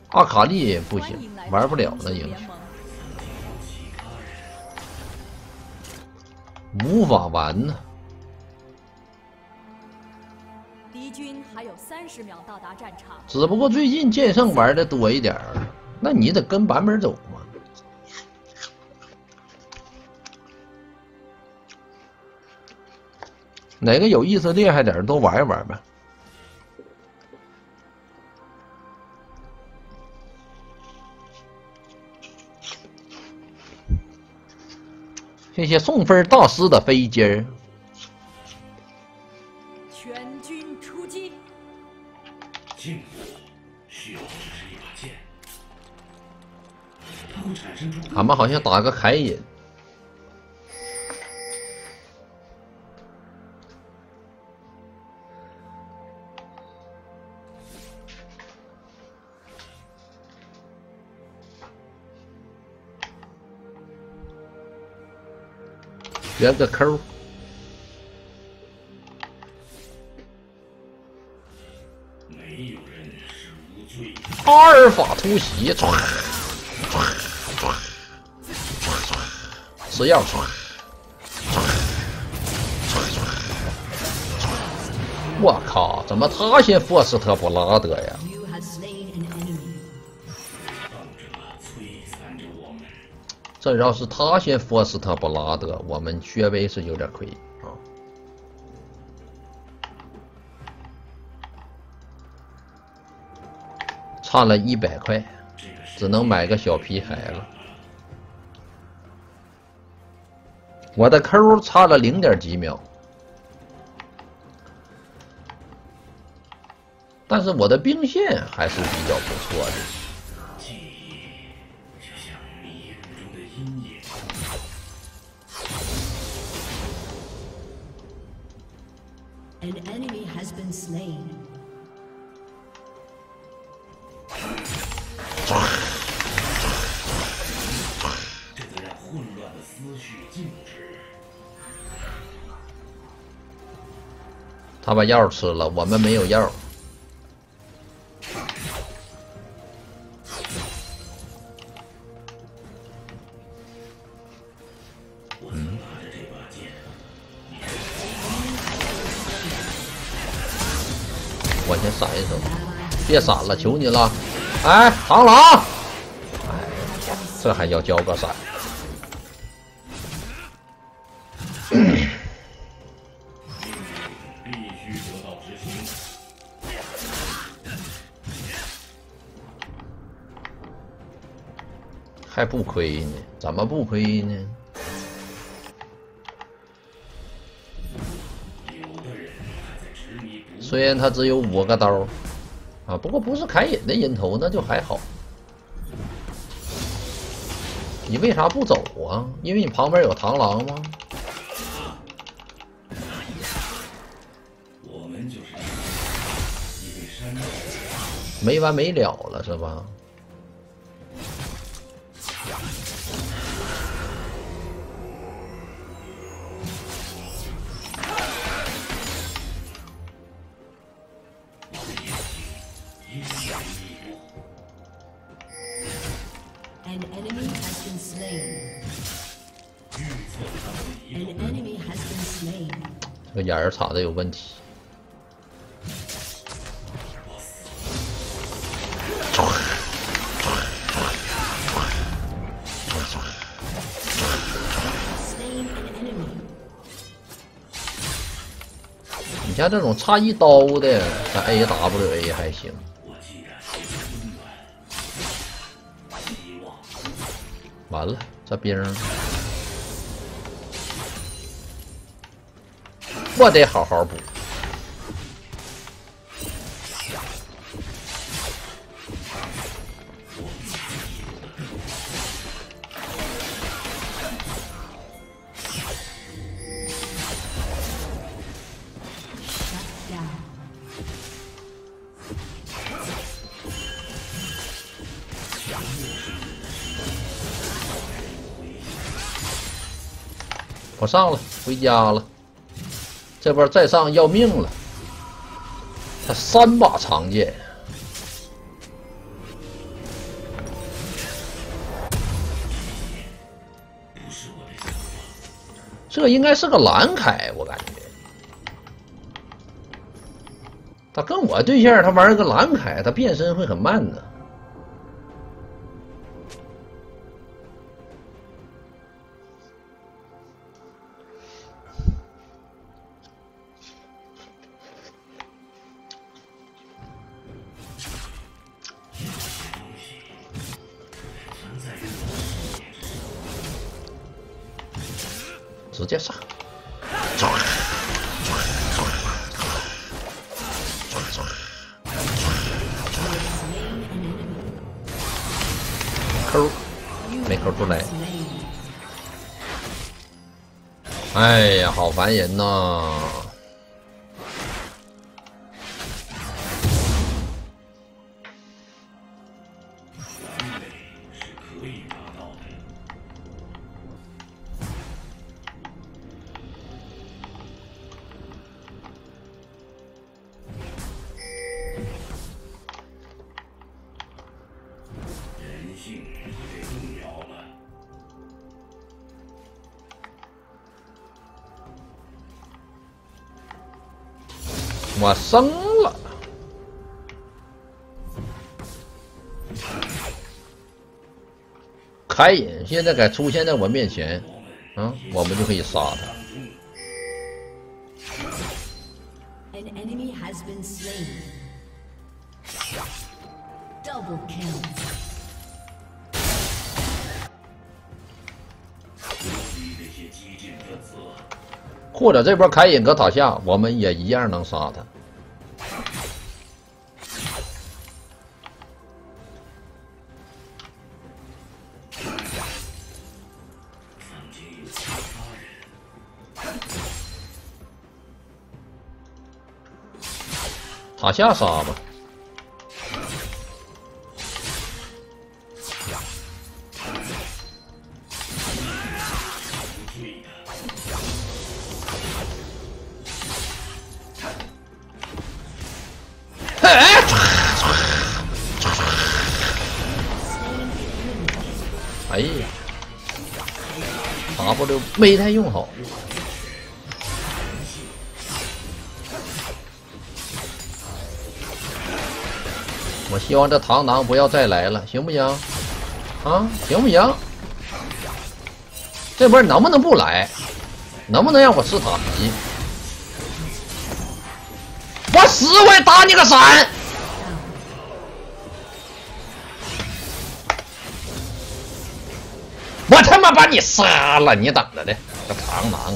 阿卡丽不行，玩不了那英雄，无法玩呢。 敌军还有30秒到达战场。 只不过最近剑圣玩的多一点儿，那你得跟版本走嘛。哪个有意思厉害点都玩一玩呗。谢谢送分大师的飞机儿。 全军出击！ 进步需要的只是一把剑，它会产生出。 俺们好像打个凯隐。圆个抠， 没有人是无罪的。 阿尔法突袭，唰唰唰唰唰，吃药唰唰唰唰。我靠，怎么他先霍斯特布拉德呀？这要是他先霍斯特布拉德，我们略微是有点亏啊。差了100块，只能买个小皮孩了。我的抠差了0点几秒，但是我的兵线还是比较不错的。 An enemy has been slain. 这个让混乱的思绪静止。 他把药吃了，我们没有药。我先闪一手，别闪了，求你了！哎，螳螂！哎，这还要交个闪？ 必须得到执行。 还不亏呢？怎么不亏呢？虽然他只有5个刀，啊，不过不是凯隐的人头，那就还好。你为啥不走啊？因为你旁边有螳螂吗？ 我们就是一位山寨。 没完没了了是吧？ An enemy has been slain. An enemy has been slain. 这个眼儿插的有问题。你像这种插一刀的，咱 AWA 还行。完了，这兵我得好好补。我上了，回家了。这波再上要命了，他3把长剑， 这应该是个蓝凯，我感觉。他跟我对象，他玩个蓝凯，他变身会很慢的。直接杀！抠没抠出来。哎呀，好烦人呐！我升了，开隐现在该出现在我面前，我们就可以杀他。 An enemy has been slain. Double kill. 或者这波开隐搁塔下，我们也一样能杀他。塔下杀吧。哎呀 ，W 没太用好。我希望这螳螂不要再来了，行不行？啊，行不行？这波能不能不来？能不能让我吃塔皮？我死我也打你个闪！我他妈把你杀了，你等着的，这螳螂。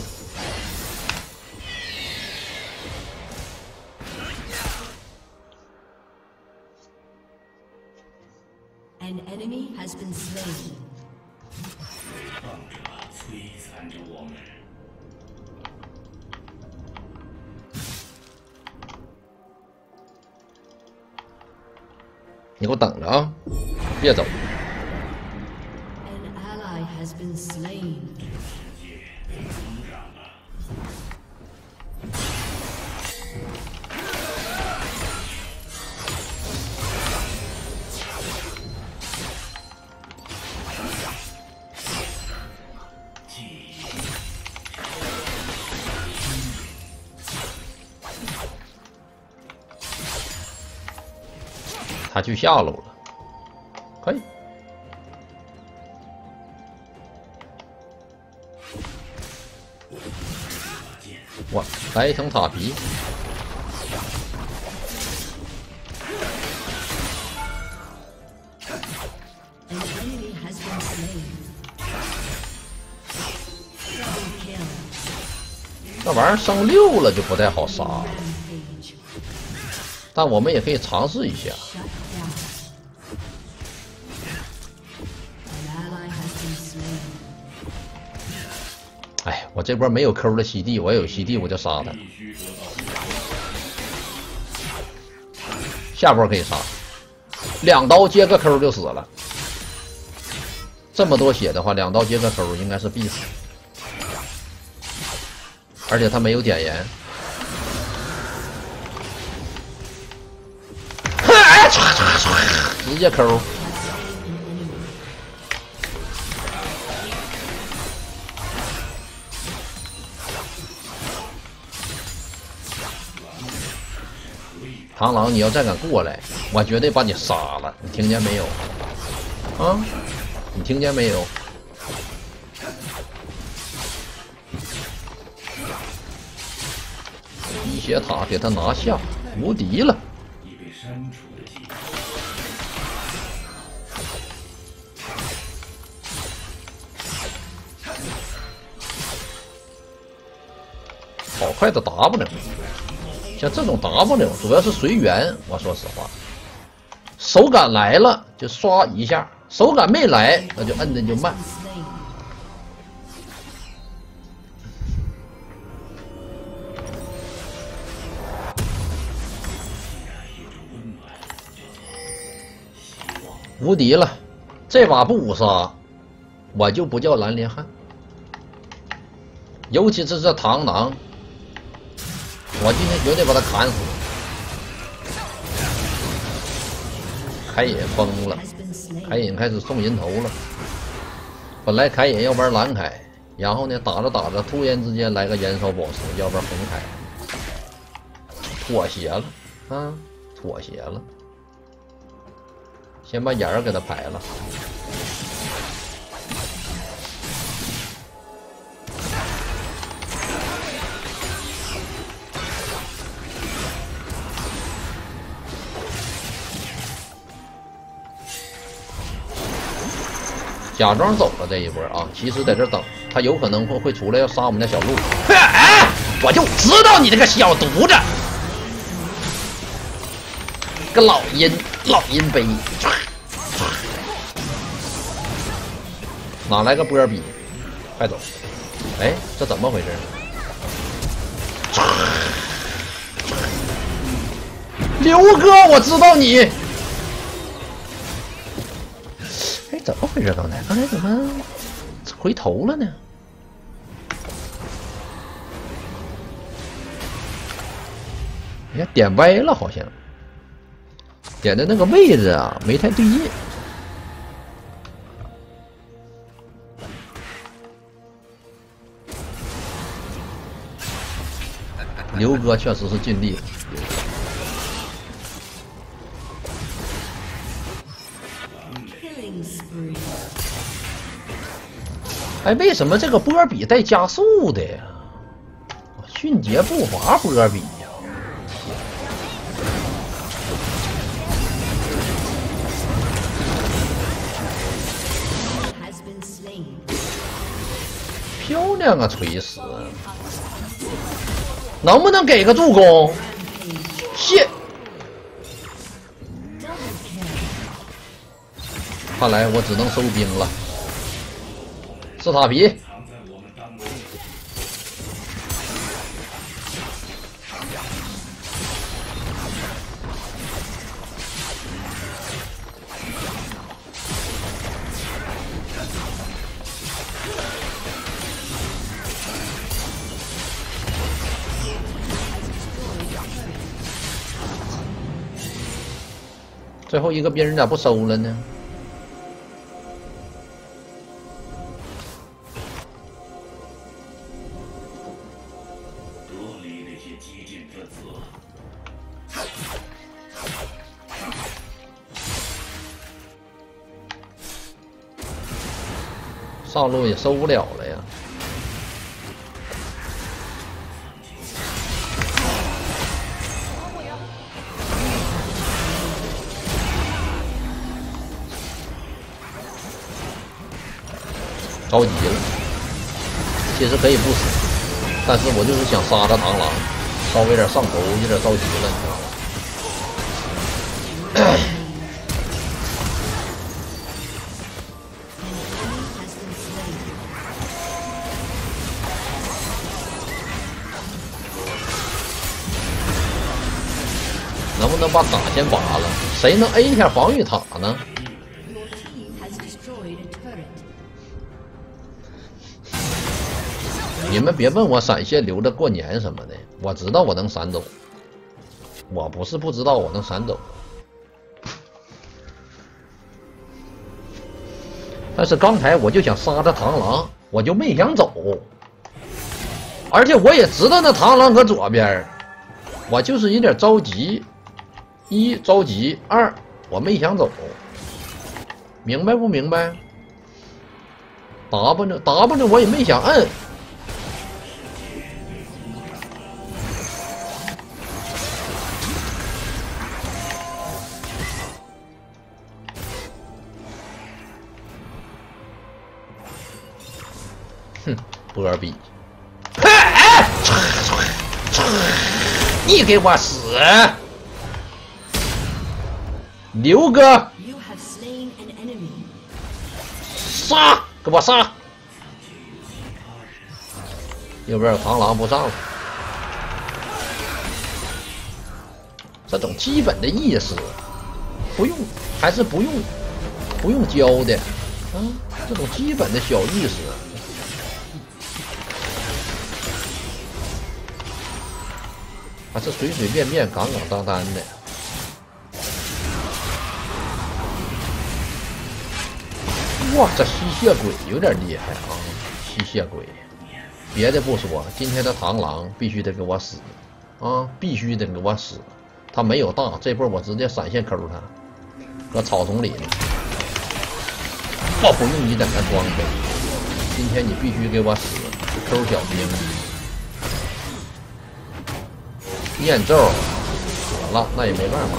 An enemy has been slain. 摧残着我们。 你给我等着啊，别走。 An ally has been slain. 他去下路了，可以。我来一层塔皮。 An enemy has been slain. Double kill. 这玩意儿升6了就不太好杀了， Rampage. 但我们也可以尝试一下。 Shut down. An ally has been slain. 哎，我这波没有 Q 的CD，我有 CD 我就杀他。下波可以杀，2刀接个 Q 就死了。这么多血的话，2刀接个 Q 应该是必死，而且他没有点燃。直接 Q。 螳螂，你要再敢过来，我绝对把你杀了，你听见没有？啊，你听见没有？地血塔给他拿下，无敌了。 已被删除的记忆。 好快的 W， 像这种 W 主要是随缘。我说实话，手感来了就刷一下，手感没来那就摁的就慢。无敌了，这把不五杀，我就不叫蓝莲汉。尤其是这螳螂，我今天绝对把他砍死。凯野疯了，凯野开始送人头了。本来凯野要玩蓝凯，然后呢打着打着，突然之间来个燃烧宝石，要玩红凯，妥协了啊，妥协了。先把眼儿给他排了。假装走了这一波啊，其实在这等，他有可能会出来要杀我们家小鹿。哎，我就知道你这个小犊子，个老阴杯，哪来个波比？快走！哎，这怎么回事？刘哥，我知道你。哎，怎么回事？刚才怎么回头了呢？哎呀，点歪了，好像点的那个位置啊，没太对劲。刘哥确实是尽力了。哎，为什么这个波比带加速的呀？迅捷步伐波比呀！漂亮啊，锤石！能不能给个助攻？谢。看来我只能收兵了。斯塔皮，最后一个兵咋不收了呢？上路也收不了了呀！着急了，其实可以不死，但是我就是想杀他螳螂，稍微有点上头，有点着急了，你知道吗？能不能把塔先拔了？谁能 A 一下防御塔呢？你们别问我闪现留着过年什么的，我知道我能闪走，我不是不知道我能闪走，但是刚才我就想杀他螳螂，我就没想走，而且我也知道那螳螂搁左边，我就是有点着急。 一着急，二我没想走，明白不明白 ？W 我也没想摁。哼，波比，你给我死！刘哥， You have slain an enemy. 杀！给我杀！右边有螳螂不上了，这种基本的意识不用，还是不用教的啊，这种基本的小意识。还是随随便便、杠杠当当的。哇，这吸血鬼有点厉害啊！吸血鬼，别的不说，今天的螳螂必须得给我死啊！必须得给我死！他没有大，这波我直接闪现抠他，搁草丛里呢。我不用你等着装备，今天你必须给我死！抠小兵。念咒死了，那也没办法。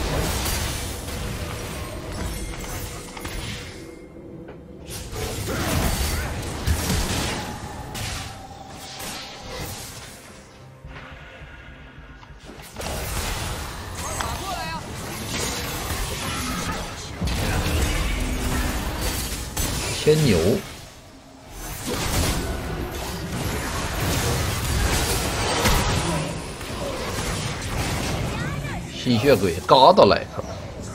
牵牛。吸血鬼嘎达来克，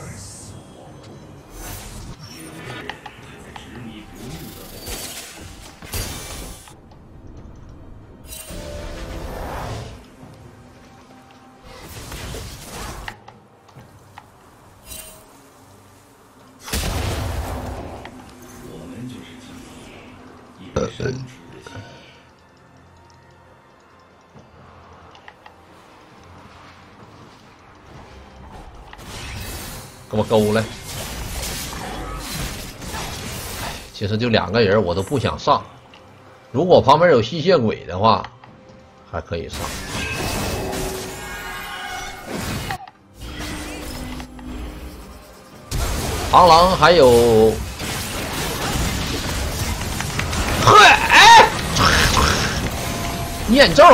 我们就是基因，也深植的心。 给我勾来！其实就2个人，我都不想上。如果旁边有吸血鬼的话，还可以上。螳螂还有，念咒，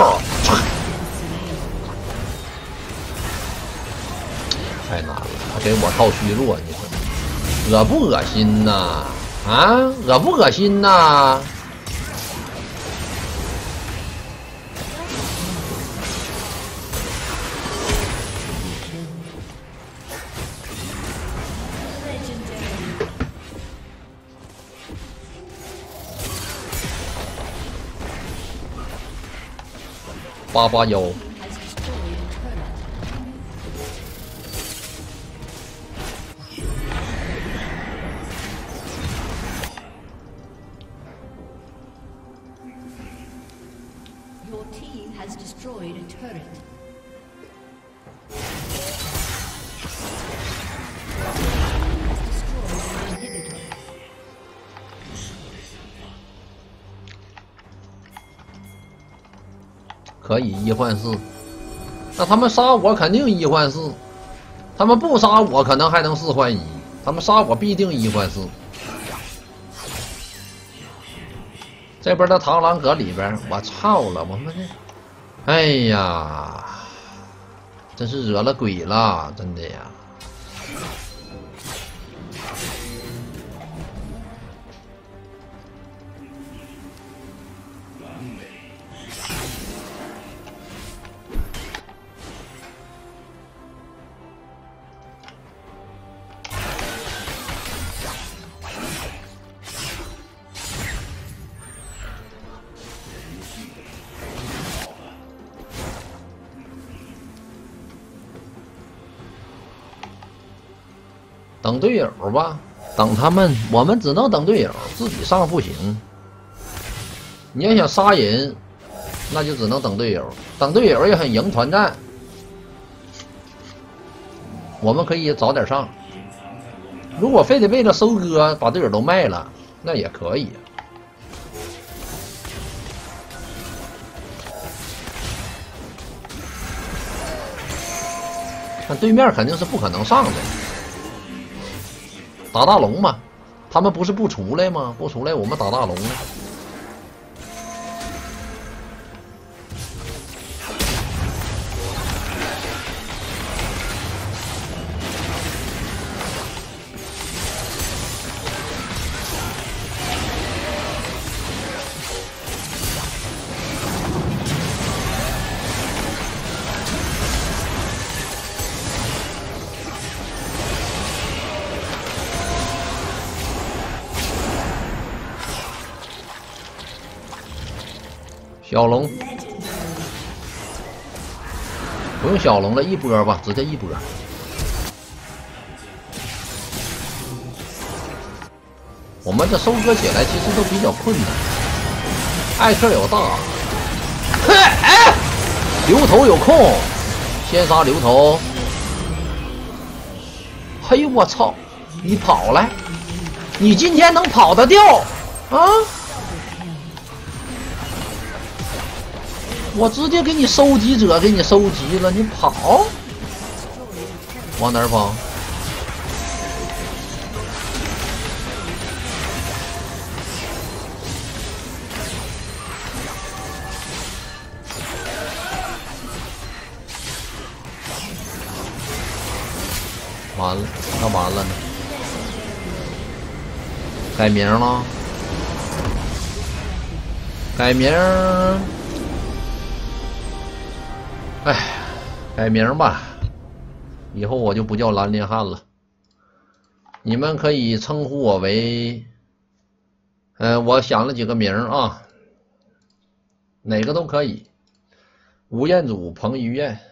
太难了。给我套虚弱，你说恶不恶心呐？啊，恶不恶心呐？881。 Your team has destroyed a turret. Has destroyed an inhibitor. 可以1换4，那他们杀我肯定1换4，他们不杀我可能还能4换1，他们杀我必定1换4。这边的螳螂搁里边，我操了，我们这，哎呀，真是惹了鬼了，真的呀。等队友吧，等他们，我们只能等队友，自己上不行。你要想杀人，那就只能等队友，等队友也很赢团战。 我们可以早点上。如果非得为了收割把队友都卖了，那也可以。看对面肯定是不可能上的，打大龙嘛，他们不是不出来吗？不出来，我们打大龙呢。小龙不用小龙了，一波吧，直接一波。我们这收割起来其实都比较困难。艾克有大，嘿，哎，牛头有空，先杀牛头。嘿，我操，你跑来，你今天能跑得掉啊？我直接给你收集者给你收集了，你跑，往哪儿跑？完了，那完了呢？改名了？改名？哎，改名吧，以后我就不叫蓝林汉了。你们可以称呼我为，我想了几个名啊，哪个都可以。吴彦祖、彭于晏。